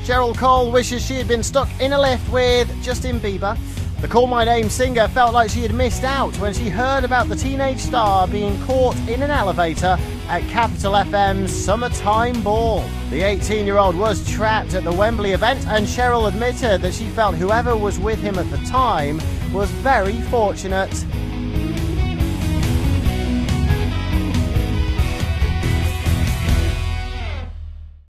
Cheryl Cole wishes she had been stuck in a lift with Justin Bieber. The Call My Name singer felt like she had missed out when she heard about the teenage star being caught in an elevator at Capital FM's Summertime Ball. The 18-year-old was trapped at the Wembley event, and Cheryl admitted that she felt whoever was with him at the time was very fortunate.